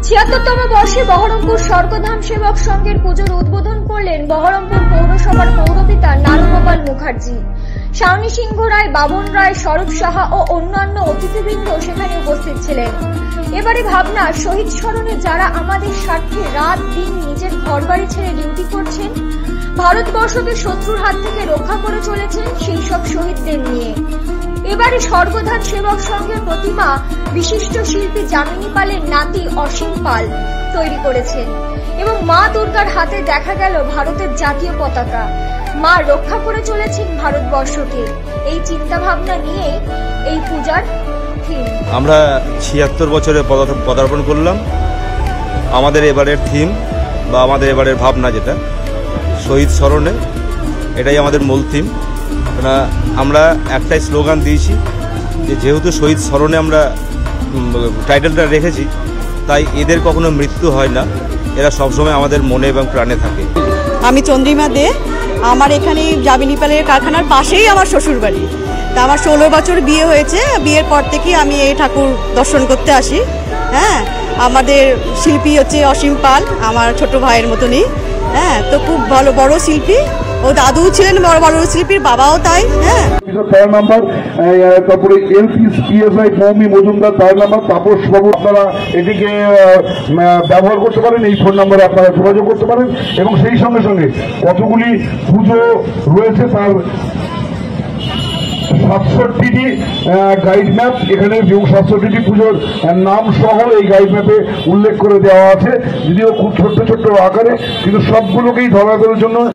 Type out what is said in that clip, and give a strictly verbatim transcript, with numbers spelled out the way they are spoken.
ছিয়াত্তরতম বর্ষে বহরমপুর স্বর্গধাম সেবক সংঘের পুজোর উদ্বোধন করলেন বহরমপুর পৌরসভার পৌরপিতা নারুগোপাল মুখার্জি। শাওনি সিংহ রায়, বাবন রায়, স্বরূপ সাহা ও অন্যান্য অতিথিবৃন্দ সেখানে উপস্থিত ছিলেন। এবারে ভাবনা, শহীদ স্মরণে যারা আমাদের স্বার্থে রাত দিন নিজের ঘরবাড়ি ছেড়ে ডিউটি করছেন, ভারতবর্ষকে শত্রুর হাত থেকে রক্ষা করে চলেছেন, সেই সব শহীদদের নিয়ে এবারে স্বর্গধাম সেবক সংঘের প্রতিমা বিশিষ্ট শিল্পী যামিনী পালের নাতি অসীম পাল তৈরি করেছেন এবং মা দুর্গার হাতে দেখা গেল ভারতের জাতীয় পতাকা। মা রক্ষা করে চলেছেন ভারতবর্ষকে। এই চিন্তা ভাবনা নিয়ে এই পূজার থিম। আমরা ছিয়াত্তর বছরে পদার্পণ করলাম। আমাদের এবারের থিম বা আমাদের এবারের ভাবনা যেটা শহীদ স্মরণে, এটাই আমাদের মূল থিম। আমরা একটাই স্লোগান দিয়েছি যে যেহেতু শহীদ স্মরণে আমরা টাইটেলটা রেখেছি, তাই এদের কখনো মৃত্যু হয় না, এরা সবসময় আমাদের মনে এবং প্রাণে থাকে। আমি চন্দ্রিমা দে, আমার এখানে যামিনী পালের কারখানার পাশেই আমার শ্বশুরবাড়ি। তা আমার ষোলো বছর বিয়ে হয়েছে, বিয়ের পর থেকে আমি এই ঠাকুর দর্শন করতে আসি। হ্যাঁ, আমাদের শিল্পী হচ্ছে অসীম পাল, আমার ছোট ভাইয়ের মতনই। হ্যাঁ, তো খুব ভালো বড় শিল্পী। ও দাদু ছিলেন বড় বড় শিল্পীর, বাবাও তাই। হ্যাঁ, তেরো নম্বর, তারপরে এলপি পিএসআই মৌমি মজুমদার তেরো নম্বর, তাপস বাবু। আপনারা এটিকে ব্যবহার করতে পারেন, এই ফোন নম্বরে আপনারা যোগাযোগ করতে পারেন। এবং সেই সঙ্গে সঙ্গে কতগুলি পুজো রয়েছে তার সাতষট্টিটি গাইড ম্যাপ এখানে, এবং সাতষট্টিটি পুজোর নাম সহ এই গাইড ম্যাপে উল্লেখ করে দেওয়া আছে, যদিও খুব ছোট্ট ছোট্ট আকারে, কিন্তু সবগুলোকেই ধরা দেওয়ার জন্য